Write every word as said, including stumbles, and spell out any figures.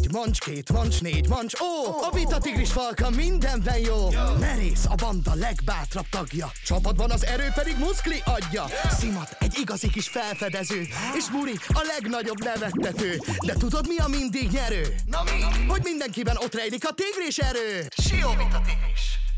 Egy mancs, két mancs, négy mancs, ó! A Vita tigris falka mindenben jó. Merész a banda legbátrabb tagja, csapatban az erő pedig muszkli adja. Szimat egy igazi kis felfedező, és Muri a legnagyobb nevettető. De tudod mi a mindig nyerő? Na mi? Hogy mindenkiben ott rejlik a tigris erő. Sió Vita tigris.